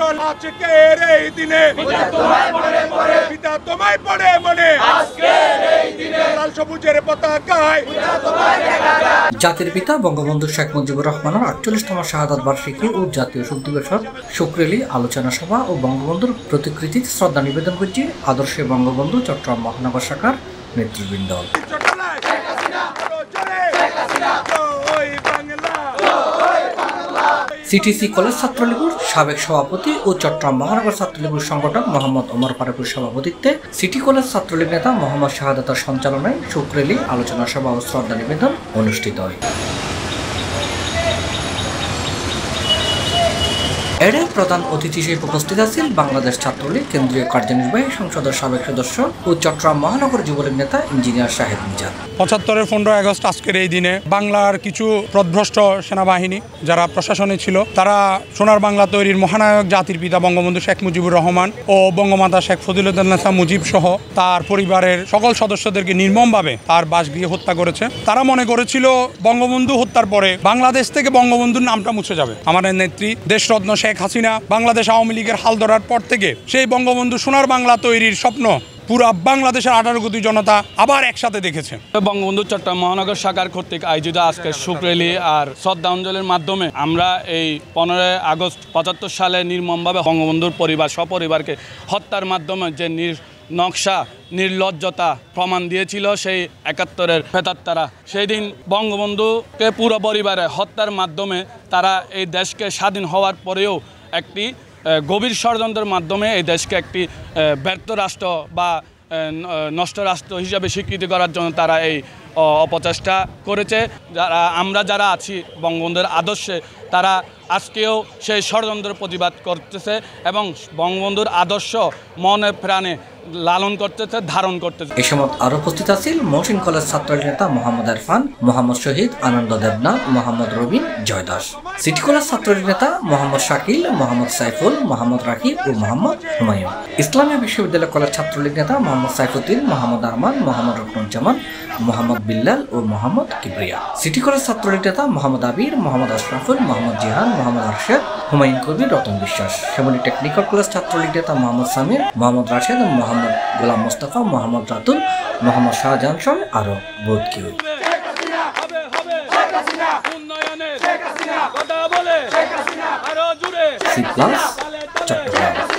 আজকের এই দিনে পিতা তোমায় পড়ে মনে লাল সবুজের পতাকায়। জাতির পিতা বঙ্গবন্ধু শেখ মুজিবুর রহমানের ৪৮তম শাহাদাত বার্ষিকী ও জাতীয় শোক দিবসের শুক্রেলি আলোচনা সভা ও বঙ্গবন্ধুর প্রতিকৃতিতে শ্রদ্ধা নিবেদন করছে আদর্শে বঙ্গবন্ধু চট্টগ্রাম মহানগর শাখার নেতৃবৃন্দ। সিটিসি কলেজ ছাত্রলীগের সাবেক সভাপতি ও চট্টগ্রাম মহানগর ছাত্রলীগের সংগঠক মোহাম্মদ ওমর ফারুকের সভাপতিত্বে সিটি কলেজ ছাত্রলীগ নেতা মোহাম্মদ শাহাদাতের সঞ্চালনায় শুক্রেলি আলোচনা সভা ও শ্রদ্ধা নিবেদন অনুষ্ঠিত হয়। এর প্রধান অতিথি হিসেবে উপস্থিত আছেন বাংলাদেশ ছাত্রলীগ কেন্দ্রীয় কার্যনির্বাহী সংসদের সাবেক সদস্য ও চট্টগ্রাম মহানগর যুবলীগ নেতা ইঞ্জিনিয়ার শাহেদ মিজান। ৭৫-এর ১৫ আগস্ট আজকের এই দিনে বাংলার কিছু পথভ্রষ্ট সেনাবাহিনী যারা প্রশাসনে ছিল, তারা সোনার বাংলা তৈরির মহানায়ক জাতির পিতা বঙ্গবন্ধু শেখ মুজিবুর রহমান ও বঙ্গমাতা শেখ ফজিলাতুন্নেসা মুজিব সহ তার পরিবারের সকল সদস্যদেরকে নির্মমভাবে তার বাসগৃহে হত্যা করেছে। তারা মনে করেছিল বঙ্গবন্ধু হত্যার পরে বাংলাদেশ থেকে বঙ্গবন্ধুর নামটা মুছে যাবে। আমাদের নেত্রী দেশরত্ন শেখ হাসিনা বাংলাদেশ আওয়ামী লীগের হাল ধরার পর থেকে সেই বঙ্গবন্ধু সোনার বাংলা তৈরির স্বপ্ন পুরা বাংলাদেশের ১৮ কোটি জনতা আবার একসাথে দেখেছে। বঙ্গবন্ধু চট্টগ্রাম মহানগর শাখার কর্তৃক আয়োজিত আজকের শুক্রেলি আর শ্রদ্ধাঞ্জলির মাধ্যমে আমরা এই ১৫ আগস্ট ৭৫ সালে নির্মমভাবে বঙ্গবন্ধুর পরিবার সপরিবারকে হত্যার মাধ্যমে যে নকশা নির্লজ্জতা প্রমাণ দিয়েছিল সেই ৭১-এর প্রেতাত্মারা, সেই দিন বঙ্গবন্ধুকে পুরো পরিবারে হত্যার মাধ্যমে তারা এই দেশকে স্বাধীন হওয়ার পরেও একটি গভীর ষড়যন্ত্রের মাধ্যমে এই দেশকে একটি ব্যর্থ রাষ্ট্র বা নষ্ট রাষ্ট্র হিসাবে স্বীকৃতি করার জন্য তারা এই অপচেষ্টা করেছে। আমরা যারা আছি বঙ্গবন্ধুর আদর্শে, তারা আজকেও সেই ষড়যন্ত্রের প্রতিবাদ করতেছে এবং বঙ্গবন্ধুর আদর্শ মনে প্রাণে লালন করতেছে, ধারণ করতেছে। এই সময় আরো উপস্থিত আছেন মহসিন কলেজ ছাত্রলীগ নেতা মোহাম্মদ ইরফান, মোহাম্মদ শহীদ, আনন্দ দেবনাথ, মোহাম্মদ রবিন, জয়দাস। সিটি কলেজ ছাত্রলীগ নেতা মোহাম্মদ শাকিল, মোহাম্মদ সাইফুল, মোহাম্মদ রাকিব ও মোহাম্মদ হুমায়ুন। ইসলামী বিশ্ববিদ্যালয় কলেজ ছাত্রলীগ নেতা মোহাম্মদ সাইফুদ্দিন, মোহাম্মদ আরমান, মোহাম্মদ রুকনুজ্জামান, মোহাম্মদ বিল্লাল ও মোহাম্মদ কিবরিয়া। সিটি কলেজ ছাত্রলীগ নেতা মোহাম্মদ আবির, মোহাম্মদ আশরাফুল, মোহাম্মদ জিহান, মোহাম্মদ আরশেদ, হুমায়ুন কবির, রতন বিশ্বাস। শ্যামলী টেকনিক্যাল কলেজ ছাত্রলীগ নেতা মোহাম্মদ সামির, মোহাম্মদ রাশেদ, মোহাম্মদ গোলাম মোস্তফা, মোহাম্মদ রাতুল, মোহাম্মদ শাহজাহান সহ আরো বহুত কেউ। চট্টগ্রাম।